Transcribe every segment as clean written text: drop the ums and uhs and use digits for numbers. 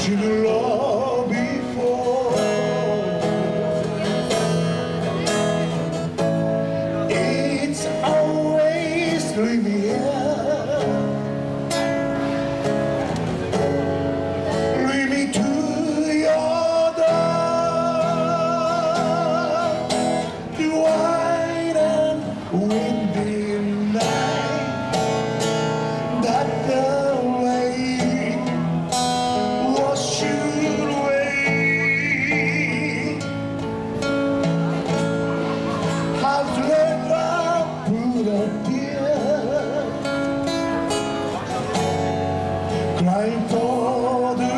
should love before. It's always linear. Lead me to your door. The wide and windy night, that the way was should wait. Has never put a tear, crying for the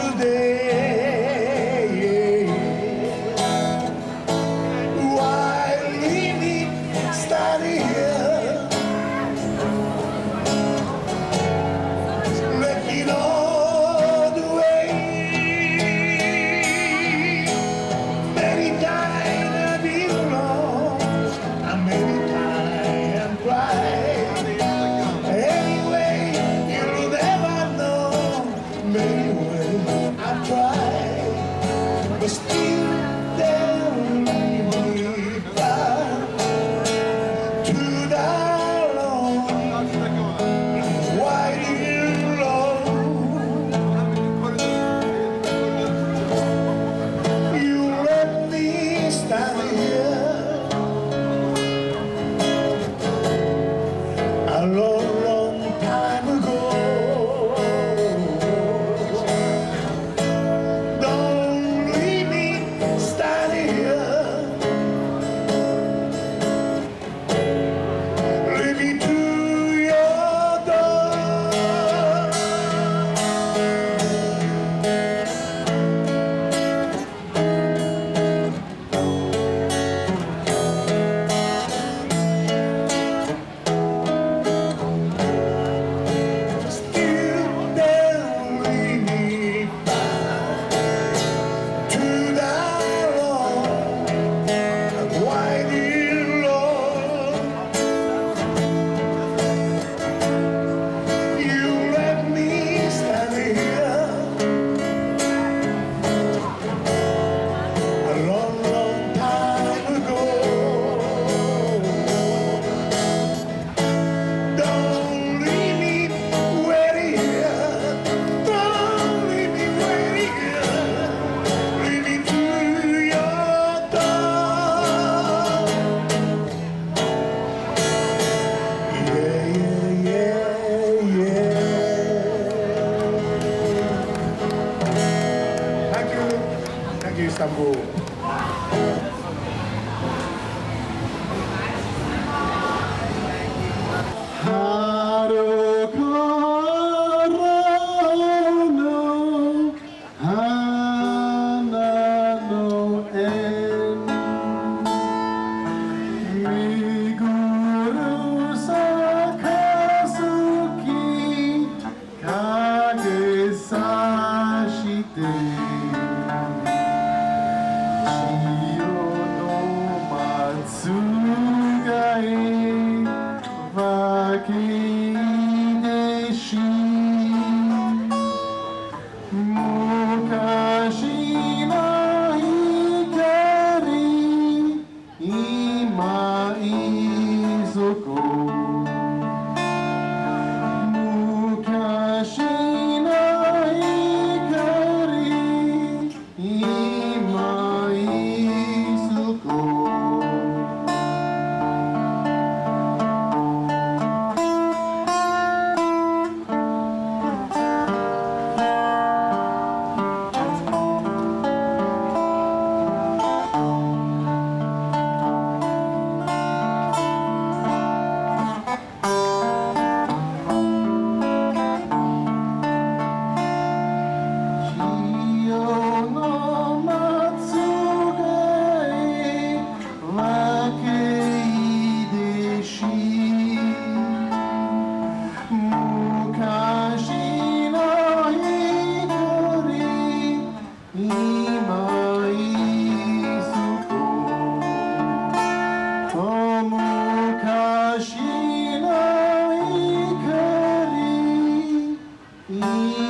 day. While leaving, standing here, making all the way. Many times I've been lost, and many times I've cried. Anyway, you'll never know. Many ways I've tried, but still there lead me back to that long winding road. You let me stand here a long, long time ago. Don't leave me standing here. Lead me to your door. Still don't lead me back to that long winding road. You let me stand here a long, long time ago. Don't leave me waiting here. Don't leave me waiting here. Lead me to your door. Yeah, yeah, yeah, yeah. Thank you. Thank you, Istanbul. He